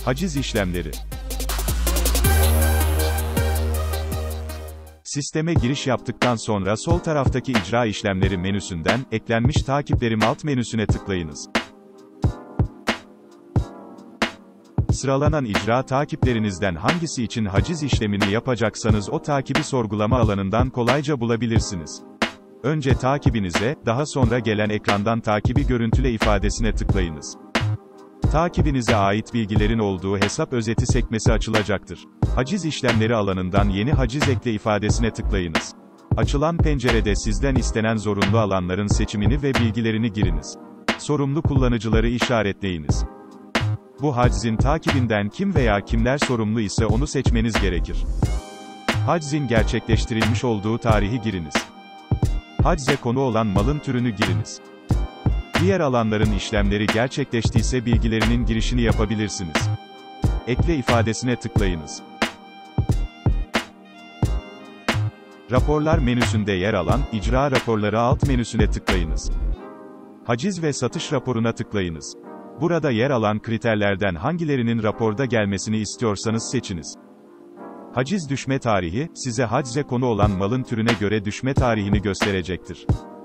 Haciz işlemleri. Sisteme giriş yaptıktan sonra sol taraftaki icra işlemleri menüsünden, eklenmiş takiplerim alt menüsüne tıklayınız. Sıralanan icra takiplerinizden hangisi için haciz işlemini yapacaksanız o takibi sorgulama alanından kolayca bulabilirsiniz. Önce takibinize, daha sonra gelen ekrandan takibi görüntüle ifadesine tıklayınız. Takibinize ait bilgilerin olduğu hesap özeti sekmesi açılacaktır. Haciz işlemleri alanından yeni haciz ekle ifadesine tıklayınız. Açılan pencerede sizden istenen zorunlu alanların seçimini ve bilgilerini giriniz. Sorumlu kullanıcıları işaretleyiniz. Bu haczin takibinden kim veya kimler sorumlu ise onu seçmeniz gerekir. Haczin gerçekleştirilmiş olduğu tarihi giriniz. Hacze konu olan malın türünü giriniz. Diğer alanların işlemleri gerçekleştiyse bilgilerinin girişini yapabilirsiniz. Ekle ifadesine tıklayınız. Raporlar menüsünde yer alan, icra raporları alt menüsüne tıklayınız. Haciz ve satış raporuna tıklayınız. Burada yer alan kriterlerden hangilerinin raporda gelmesini istiyorsanız seçiniz. Haciz düşme tarihi, size hacze konu olan malın türüne göre düşme tarihini gösterecektir.